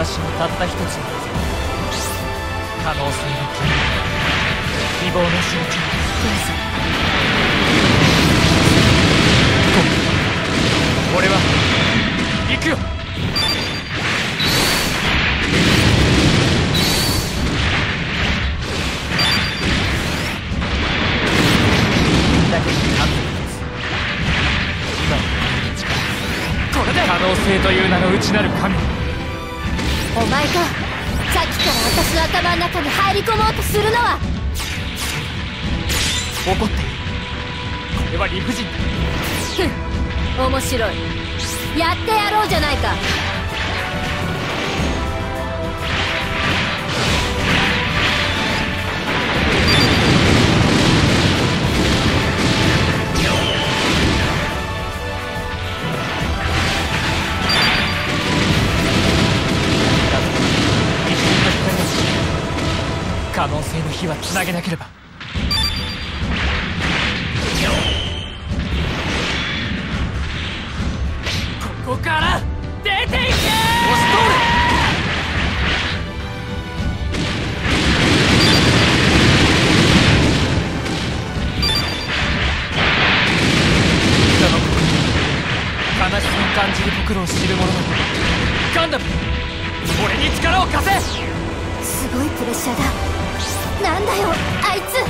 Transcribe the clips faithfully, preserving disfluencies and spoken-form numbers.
私のたった一つの可能性の希望の象徴、どうぞ。俺は行くよ。だけど完璧です。今の力、これで可能性という名の内なる神。 お前か。さっきから私の頭の中に入り込もうとするのは。 怒っている。これは理不尽だ。 ふん、面白い。やってやろうじゃないか。 可能性の火はつなげなければ。ここから出ていけ。押し通る。人の心に悲しみを感じる心を知る者のガンダム、俺に力を貸せ。 すごいプレッシャーだ。なんだよあいつ。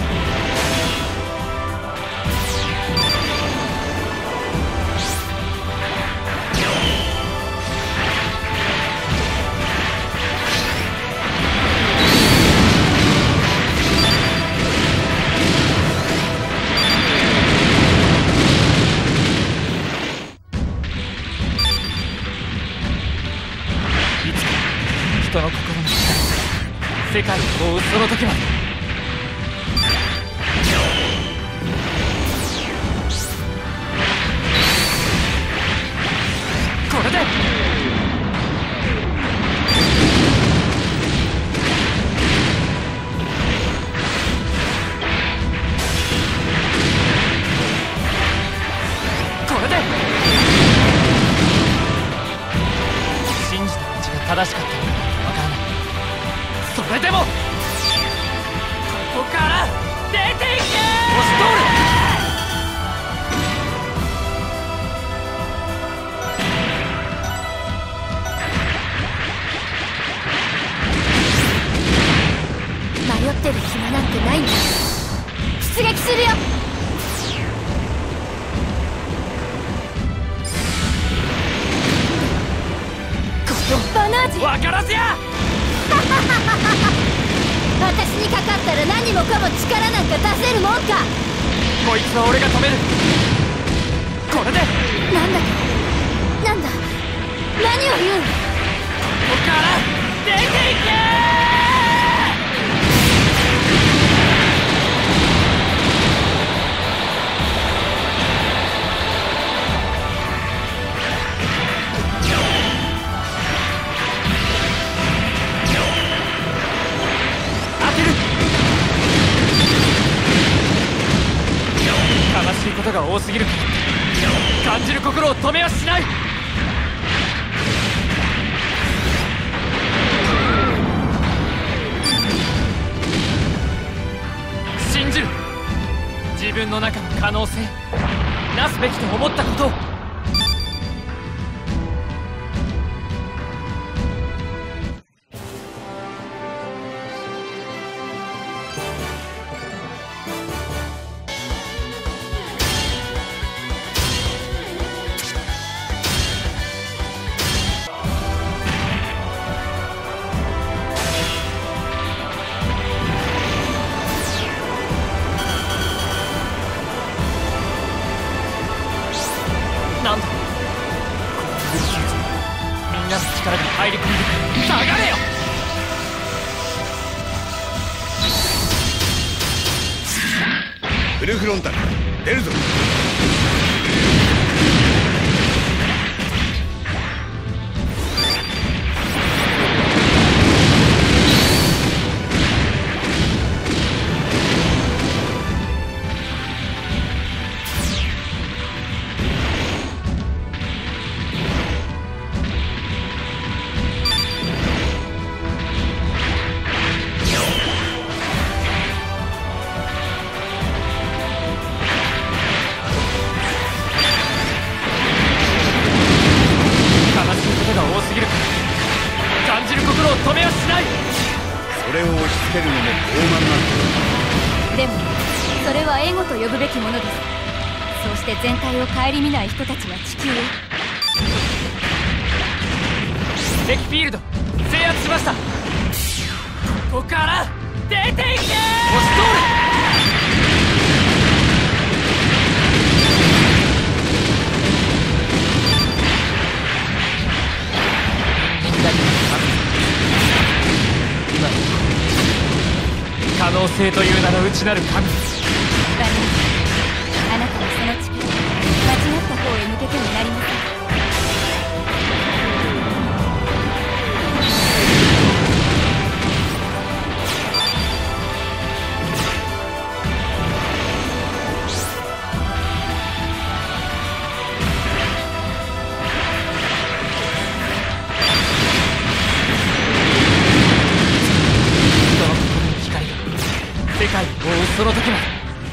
いつか人の心の力、世界を覆うその時まで。これでこれで信じた道が正しかったのかわからない。それでもここから出ていけ。押し通る。 迷ってる暇なんてないんだ。出撃するよ。このバナージ分からずや。 私にかかったら何もかも力なんか出せるもんか。 こいつは俺が止める。これでなんだなんだ何を言う。 ここから出ていけ。悲しいことが多すぎるから感じる心を止めはしない。信じる。自分の中の可能性、なすべきと思ったことを。なんだこの宇宙人、みんなの力が入り込んでくる。下がれよ。 フルフロンタル出るぞ。 それを押し付けるのも傲慢なんだ。 でもそれはエゴと呼ぶべきものです。そうして全体を顧みない人たちは地球を。 敵フィールド制圧しました。ここから出ていけー。押し通る。今可能性という名の内なる神。 バニー、あなたはその力間違った方へ向けてもなりません。世界を追うその時まで。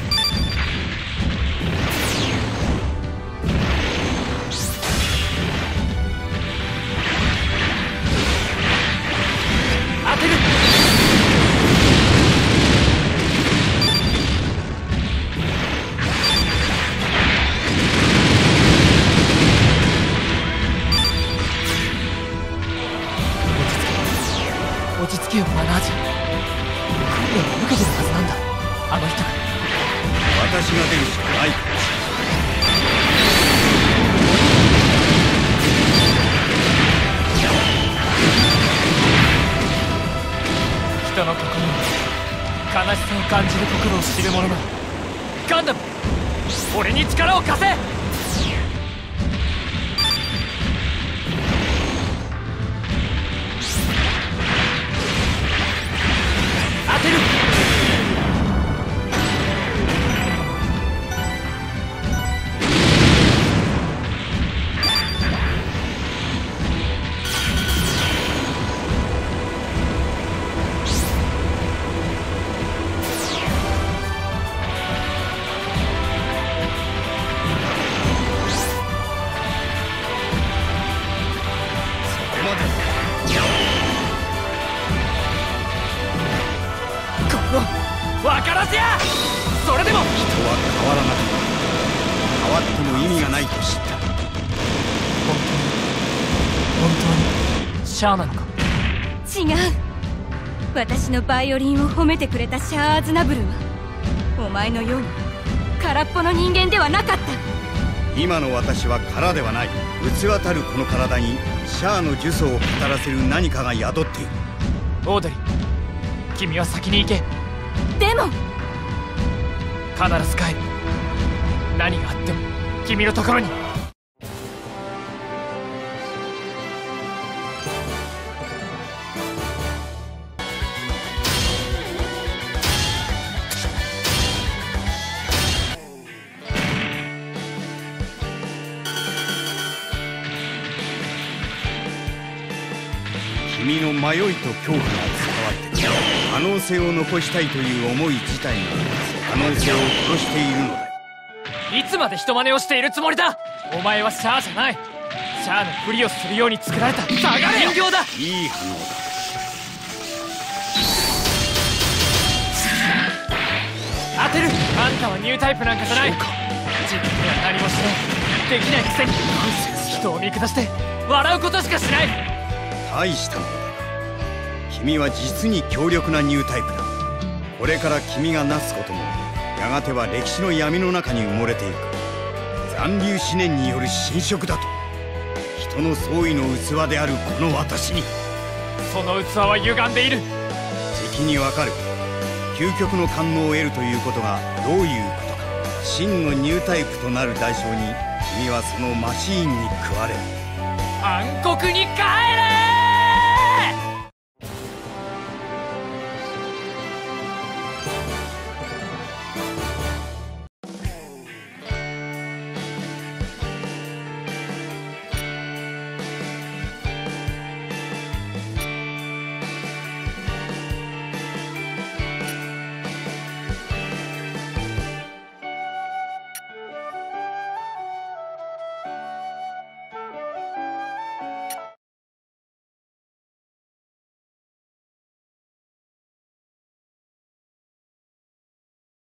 当てる。落ち着け、落ち着けよマナージ。訓練を受けてるはずなんだ、あの人が。 私が出るしかないかもしれない。人の心に悲しさを感じる心を知る者のガンダム、俺に力を貸せ。当てる。分からせや。それでも人は変わらなかった。変わっても意味がないと知った。 本当に本当にシャアなのか。 違う。私のバイオリンを褒めてくれたシャア・アズナブルはお前のように空っぽの人間ではなかった。 今の私は空ではない。器たるこの体にシャアの呪詛を語らせる何かが宿っている。 オードリー、君は先に行け。 でも必ず帰る。何があっても君のところに。 君の迷いと恐怖が伝わってくる。可能性を残したいという思い自体が可能性を殺しているのだ。 いつまで人真似をしているつもりだ。お前はシャアじゃない。シャアのふりをするように作られた下がれ人形だ。 いい反応だ。 当てる。あんたはニュータイプなんかじゃない。自分では何もしない、できないくせに人を見下して笑うことしかしない。 大したものだ。君は実に強力なニュータイプだ。これから君がなすこともやがては歴史の闇の中に埋もれていく。残留思念による侵食だと。人の総意の器であるこの私に。 その器は歪んでいる。 じきにわかる。究極の官能を得るということがどういうことか。真のニュータイプとなる代償に君はそのマシーンに食われる。 暗黒に帰れ。